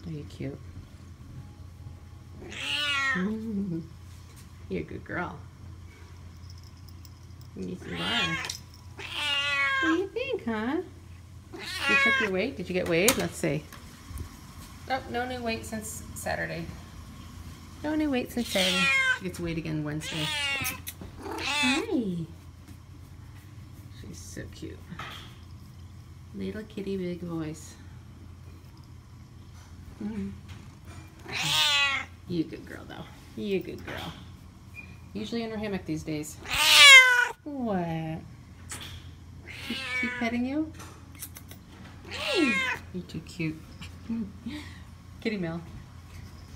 Are you cute? You're a good girl. Yes, you are. What do you think, huh? You took your weight? Did you get weighed? Let's see. Oh, no new weight since Saturday. No new weight since Saturday. She gets weighed again Wednesday. Hi. She's so cute. Little kitty, big voice. You a good girl, though. You a good girl. Usually in her hammock these days. What? She petting you? Hey. You're too cute. Kitty Mel.